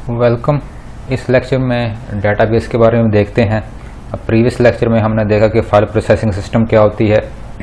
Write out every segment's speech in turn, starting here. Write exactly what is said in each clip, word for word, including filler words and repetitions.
Welcome. इस lecture में database के बारे में देखते हैं। अब प्रीवियस लेक्चर में हमने देखा कि फाइल प्रोसेसिंग सिस्टम क्या होती है।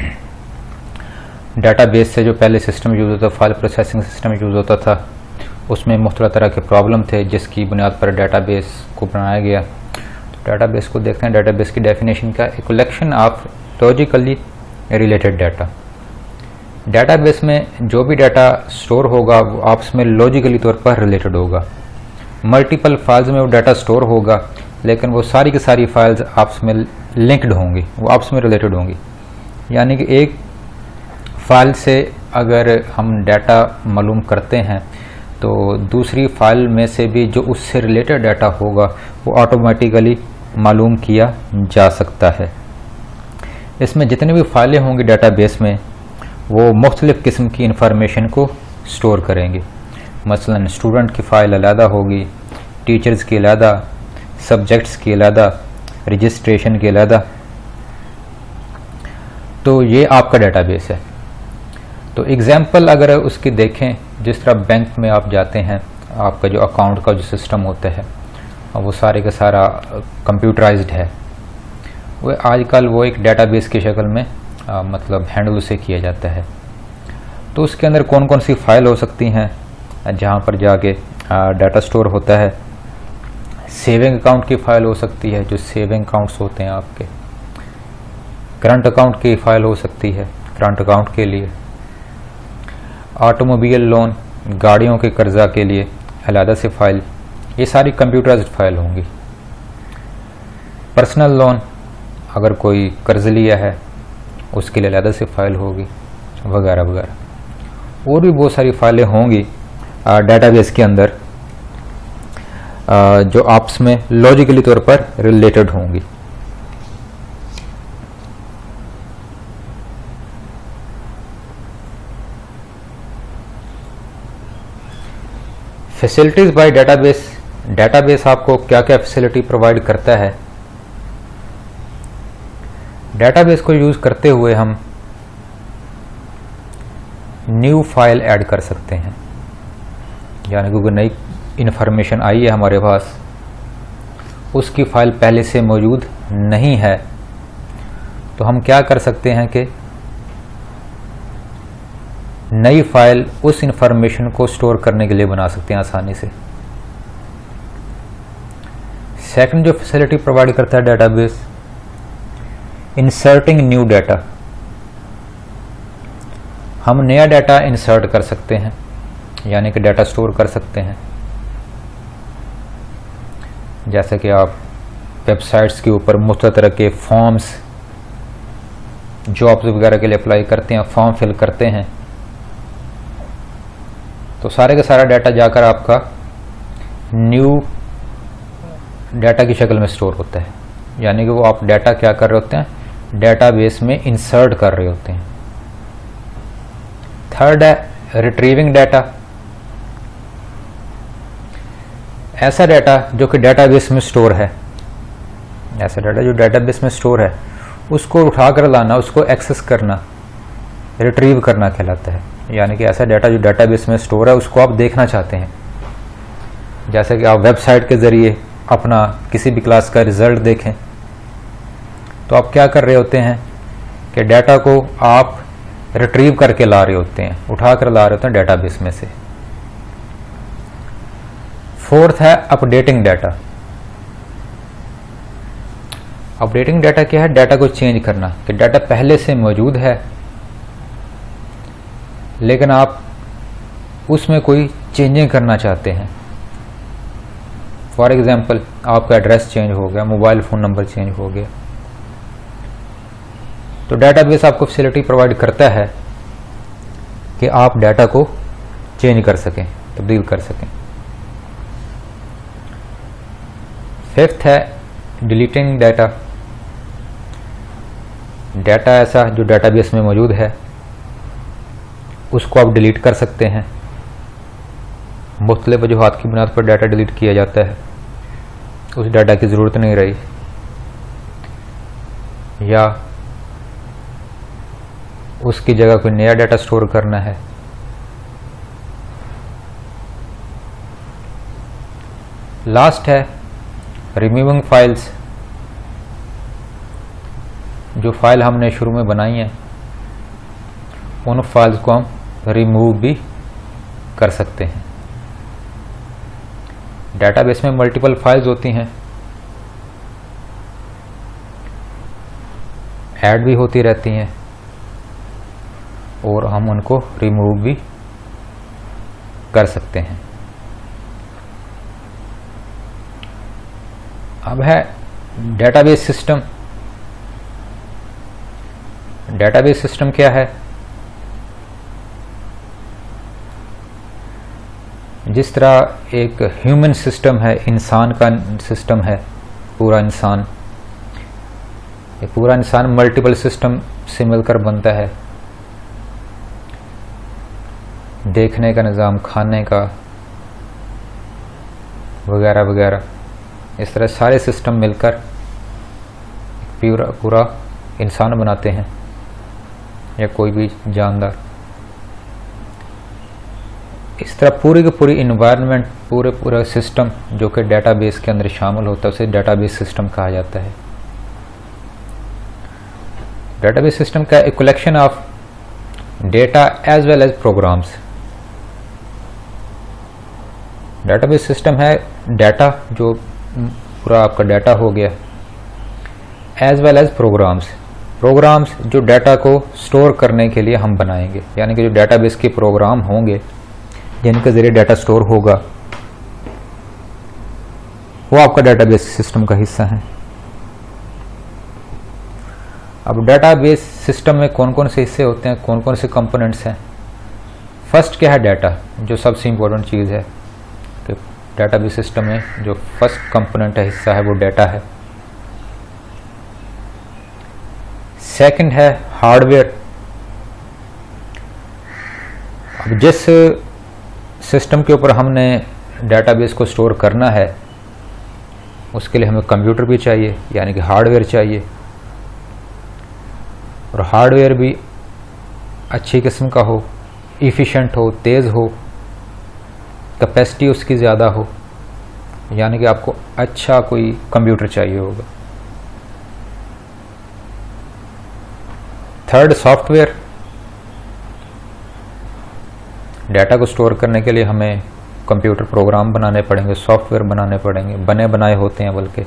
डेटाबेस से जो पहले सिस्टम यूज़ होता था, फाइल प्रोसेसिंग सिस्टम यूज़ होता था, उसमें मुख्तलिफ तरह के प्रॉब्लम थे जिसकी बुनियाद पर डेटाबेस को बनाया गया। तो डेटाबेस को देखते हैं। डेटाबेस की डेफिनेशन क्या है? A collection of logically related data. Database में जो भी डाटा स्टोर होगा वो आपस में लॉजिकली तौर पर रिलेटेड होगा। मल्टीपल फाइल्स में वो डाटा स्टोर होगा, लेकिन वो सारी की सारी फाइल्स आपस में लिंक्ड होंगी, वो आपस में रिलेटेड होंगी। यानी कि एक फाइल से अगर हम डाटा मालूम करते हैं तो दूसरी फाइल में से भी जो उससे रिलेटेड डाटा होगा वो ऑटोमेटिकली मालूम किया जा सकता है। इसमें जितनी भी फाइलें होंगी डेटाबेस में वो मुख्तलिफ किस्म की इंफॉर्मेशन को स्टोर करेंगे। मसलन स्टूडेंट की फ़ाइल अलहदा होगी, टीचर्स की अलहदा, सब्जेक्ट्स की अलहदा, रजिस्ट्रेशन की अलहदा। तो ये आपका डेटाबेस है। तो एग्जांपल अगर उसकी देखें, जिस तरह बैंक में आप जाते हैं, आपका जो अकाउंट का जो सिस्टम होता है वो सारे का सारा कंप्यूटराइज्ड है। वो आजकल वो एक डेटाबेस की शक्ल में आ, मतलब हैंडल उसे किया जाता है। तो उसके अंदर कौन कौन सी फाइल हो सकती हैं जहाँ पर जाके डाटा स्टोर होता है। सेविंग अकाउंट की फ़ाइल हो सकती है, जो सेविंग अकाउंट्स होते हैं आपके। करंट अकाउंट की फ़ाइल हो सकती है करंट अकाउंट के लिए। ऑटोमोबाइल लोन, गाड़ियों के कर्जा के लिए अलहदा से फ़ाइल, ये सारी कंप्यूटराइज्ड फाइल होंगी। पर्सनल लोन, अगर कोई कर्ज लिया है उसके लिए अलहदा से फ़ाइल होगी, वगैरह वगैरह। और भी बहुत सारी फाइलें होंगी डेटाबेस के अंदर आ, जो आपस में लॉजिकली तौर पर रिलेटेड होंगी। Facilities bye database. डेटाबेस आपको क्या क्या फैसिलिटी प्रोवाइड करता है? डेटाबेस को यूज करते हुए हम न्यू फाइल ऐड कर सकते हैं। यानी कि कोई नई इंफॉर्मेशन आई है हमारे पास, उसकी फाइल पहले से मौजूद नहीं है, तो हम क्या कर सकते हैं कि नई फाइल उस इंफॉर्मेशन को स्टोर करने के लिए बना सकते हैं आसानी से। सेकंड जो फैसिलिटी प्रोवाइड करता है डेटाबेस, इंसर्टिंग न्यू डाटा। हम नया डाटा इंसर्ट कर सकते हैं, यानी कि डाटा स्टोर कर सकते हैं। जैसे कि आप वेबसाइट्स के ऊपर मुख्तलिफ तरह के फॉर्म्स, जॉब्स वगैरह के लिए अप्लाई करते हैं, फॉर्म फिल करते हैं, तो सारे का सारा डाटा जाकर आपका न्यू डाटा की शक्ल में स्टोर होता है। यानी कि वो आप डाटा क्या कर रहे होते हैं, डेटाबेस में इंसर्ट कर रहे होते हैं। थर्ड है रिट्रीविंग डाटा। ऐसा डाटा जो कि डेटाबेस में स्टोर है, ऐसा डाटा जो डेटाबेस में स्टोर है, उसको उठाकर लाना, उसको एक्सेस करना, रिट्रीव करना कहलाता है। यानी कि ऐसा डाटा जो डेटाबेस में स्टोर है उसको आप देखना चाहते हैं। जैसे कि आप वेबसाइट के जरिए अपना किसी भी क्लास का रिजल्ट देखें, तो आप क्या कर रहे होते हैं कि डाटा को आप रिट्रीव करके ला रहे होते हैं, उठा कर ला रहे होते हैं डेटाबेस में से। फोर्थ है अपडेटिंग डाटा। अपडेटिंग डाटा क्या है? डाटा को चेंज करना, कि डाटा पहले से मौजूद है लेकिन आप उसमें कोई चेंजिंग करना चाहते हैं। फॉर एग्जाम्पल, आपका एड्रेस चेंज हो गया, मोबाइल फ़ोन नंबर चेंज हो गया, तो डेटाबेस आपको फैसिलिटी प्रोवाइड करता है कि आप डाटा को चेंज कर सकें, तब्दील कर सकें। फिफ्थ है डिलीटिंग डाटा। डाटा ऐसा जो डेटाबेस में मौजूद है उसको आप डिलीट कर सकते हैं। मुख्तलिफ वजूहात की बुनियाद पर डाटा डिलीट किया जाता है, उस डाटा की ज़रूरत नहीं रही, या उसकी जगह कोई नया डाटा स्टोर करना है। लास्ट है रिमूविंग फाइल्स। जो फाइल हमने शुरू में बनाई हैं उन फाइल्स को हम रिमूव भी कर सकते हैं। डेटाबेस में मल्टीपल फाइल्स होती हैं, ऐड भी होती रहती हैं और हम उनको रिमूव भी कर सकते हैं। अब है डेटाबेस सिस्टम। डेटाबेस सिस्टम क्या है? जिस तरह एक ह्यूमन सिस्टम है, इंसान का सिस्टम है, पूरा इंसान, ये पूरा इंसान मल्टीपल सिस्टम से मिलकर बनता है। देखने का निज़ाम, खाने का वगैरह वगैरह, इस तरह सारे सिस्टम मिलकर पूरा पूरा इंसान बनाते हैं या कोई भी जानदार। इस तरह पूरी की पूरी इन्वायरमेंट, पूरे पूरा सिस्टम जो कि डेटाबेस के अंदर शामिल होता है उसे डेटाबेस सिस्टम कहा जाता है। डेटाबेस सिस्टम का एक collection of data as well as programs. Database system है डाटा, जो पूरा आपका डाटा हो गया, as well as programs. Programs जो डाटा को स्टोर करने के लिए हम बनाएंगे, यानी कि जो डेटाबेस के प्रोग्राम होंगे जिनके जरिए डाटा स्टोर होगा वो आपका डेटाबेस सिस्टम का हिस्सा है। अब डेटाबेस सिस्टम में कौन कौन से हिस्से होते हैं, कौन कौन से कंपोनेंट्स हैं? फर्स्ट क्या है? डाटा, जो सबसे इंपॉर्टेंट चीज़ है कि डेटाबेस सिस्टम में जो फर्स्ट कंपोनेंट है, हिस्सा है, वो डाटा है। सेकंड है हार्डवेयर। अब जिस सिस्टम के ऊपर हमने डेटाबेस को स्टोर करना है उसके लिए हमें कंप्यूटर भी चाहिए, यानी कि हार्डवेयर चाहिए, और हार्डवेयर भी अच्छी किस्म का हो, इफ़िशेंट हो, तेज़ हो, कैपेसिटी उसकी ज़्यादा हो, यानी कि आपको अच्छा कोई कंप्यूटर चाहिए होगा। Third software. डाटा को स्टोर करने के लिए हमें कंप्यूटर प्रोग्राम बनाने पड़ेंगे, सॉफ्टवेयर बनाने पड़ेंगे, बने बनाए होते हैं बल्कि।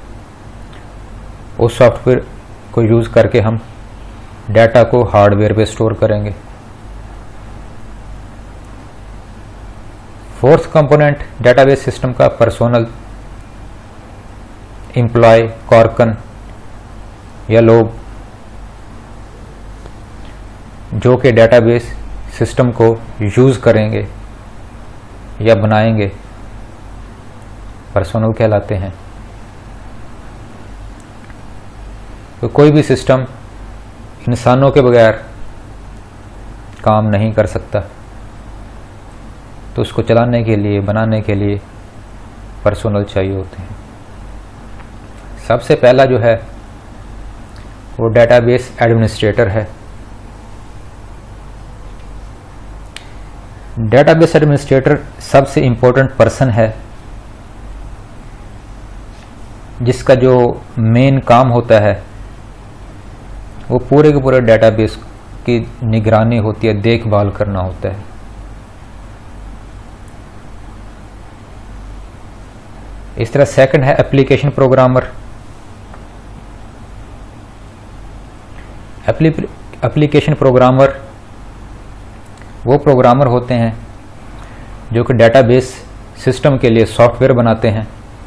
उस सॉफ्टवेयर को यूज़ करके हम डाटा को हार्डवेयर पे स्टोर करेंगे। फोर्थ कंपोनेंट डेटाबेस सिस्टम का पर्सोनल, एम्प्लॉय, कॉर्कन या लोग जो कि डेटाबेस सिस्टम को यूज करेंगे या बनाएंगे, पर्सोनल कहलाते हैं। तो कोई भी सिस्टम इंसानों के बगैर काम नहीं कर सकता, तो उसको चलाने के लिए, बनाने के लिए पर्सोनल चाहिए होते हैं। सबसे पहला जो है वो डेटाबेस एडमिनिस्ट्रेटर है। डेटाबेस एडमिनिस्ट्रेटर सबसे इंपॉर्टेंट पर्सन है जिसका जो मेन काम होता है वो पूरे के पूरे डेटाबेस की निगरानी होती है, देखभाल करना होता है। इस तरह सेकंड है एप्लीकेशन प्रोग्रामर। एप्लीकेशन प्रोग्रामर वो प्रोग्रामर होते हैं जो कि डेटाबेस सिस्टम के लिए सॉफ्टवेयर बनाते हैं।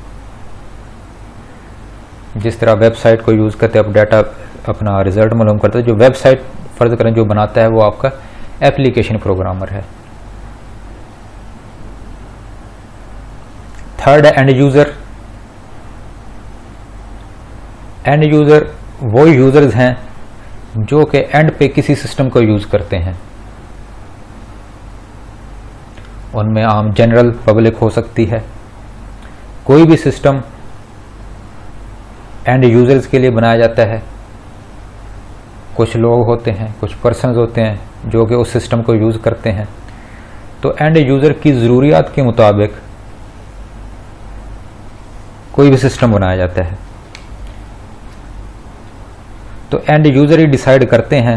जिस तरह वेबसाइट को यूज़ करते हैं, आप डाटा अपना रिजल्ट मालूम करते हैं, जो वेबसाइट फर्ज करें जो बनाता है वो आपका एप्लीकेशन प्रोग्रामर है। थर्ड है एंड यूज़र। एंड यूज़र वो यूज़र्स हैं जो कि एंड पे किसी सिस्टम को यूज़ करते हैं। उनमें आम जनरल पब्लिक हो सकती है। कोई भी सिस्टम एंड यूजर्स के लिए बनाया जाता है। कुछ लोग होते हैं, कुछ पर्सन्स होते हैं जो कि उस सिस्टम को यूज़ करते हैं। तो एंड यूज़र की ज़रूरियात के मुताबिक कोई भी सिस्टम बनाया जाता है तो एंड यूजर ही डिसाइड करते हैं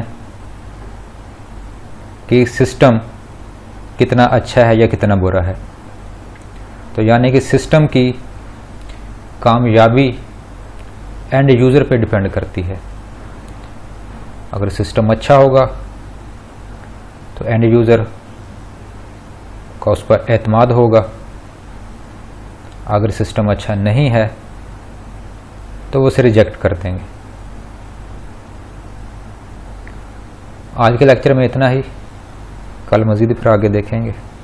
कि सिस्टम कितना अच्छा है या कितना बुरा है। तो यानी कि सिस्टम की कामयाबी एंड यूजर पे डिपेंड करती है। अगर सिस्टम अच्छा होगा तो एंड यूजर का उस पर एतमाद होगा, अगर सिस्टम अच्छा नहीं है तो वो उसे रिजेक्ट कर देंगे। आज के लेक्चर में इतना ही, कल मज़ीद फिर आगे देखेंगे।